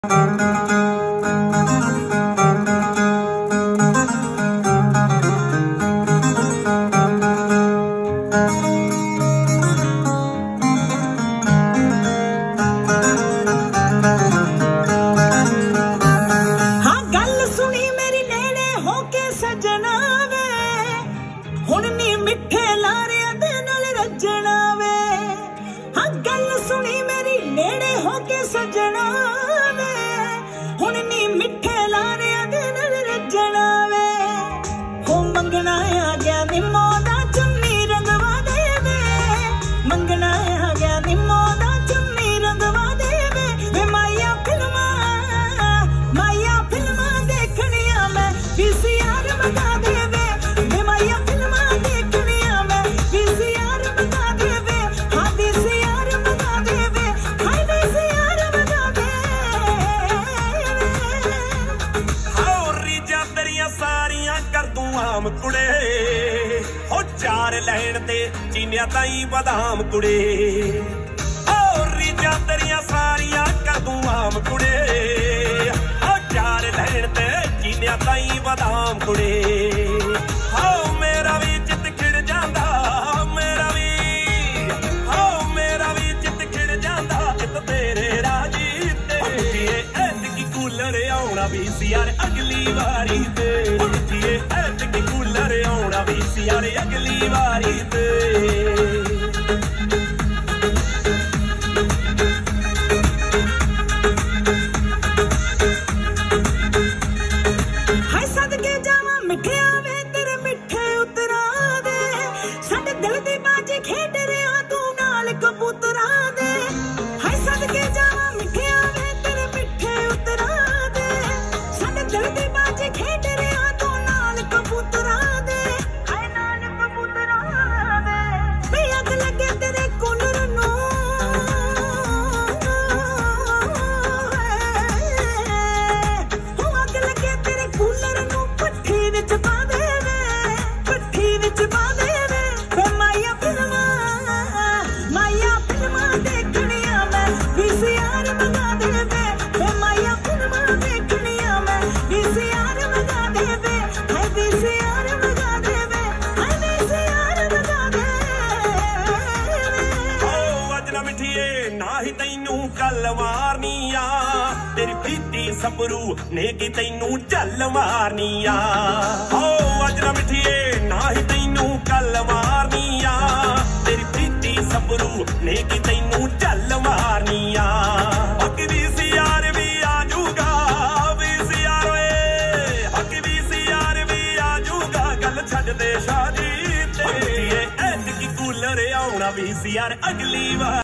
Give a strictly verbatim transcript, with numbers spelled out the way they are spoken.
हुण नी मिठे लारिया दे नाल रजना वे। हाँ गल सुनी मेरी नेड़े होके सजना वे। हुण नी मिठे लारिया दे नाल रजना वे। हो मंगना आ गया निम्मो दा चुन्नी रंगवा दे वे। मंगना आ गया निम्मो दा चुन्नी रंगवा दे वे। वे माया फिल्मा माया फिल्मा देखनिया मैं पीसीआर मंगा दे वे। वे माया आम कुड़े हो चार लैन ते चीनिया ताई बादाम कुड़े ओ रीजा तेरिया सारिया कर दूं आम कुड़े हो चार लैन ते चीनिया ताई बादाम कुड़े हो मेरा भी चित खिड़ जांदा मेरा भी हो मेरा भी चित खिड़ जांदा चित तेरे राजी ते ऐतकी कूलर आउणा भी सी यार अगली वारी ते ऐतकी कूलर आउणा भी सी यार अगली वारी ते हाय सदके जावा मिठिया वे तेरे मिठे उतरा दे साडे दिल दी बाजी खेड रिया तू नाल कबूतरा दे। हाय सदके जावा मिठिया वे तेरे मिठे उतरा दे साडे दिल दी बाजी खेड रिया तू नाल कबूतरा दे। हाय नाल कबूतरा दे वे अग लगे तेरे कूलर नू हो अग लगे तेरे कूलर नू पट्ठी विच पा दे वे पट्ठी विच पा दे वे। वे माया फिल्मा माया फिल्मा देखनिया मैं पीसीआर मंगा दे वे। वे माया फिल्मा देखनिया मैं पीसीआर मंगा दे वे। हाय पीसीआर मंगा दे वे हाय पीसीआर मंगा दे वे। ओ अज ना मिठिए ना ही तैनू कल मारनी आ तेरी प्रीति सबरू ने की तैनू चल मारनी आ। ओ अज ना मिठिए ना ही तैनू कल मारनी आ तेरी प्रीति सबरू ने की तैनू चल मारनी आ। हक वी सी यार भी आजूगा वी सी यार वे हक वी सी यार भी आजूगा गल छड्ड दे शादी ते ऐतकी कूलर आउणा वी सी यार अगली वार।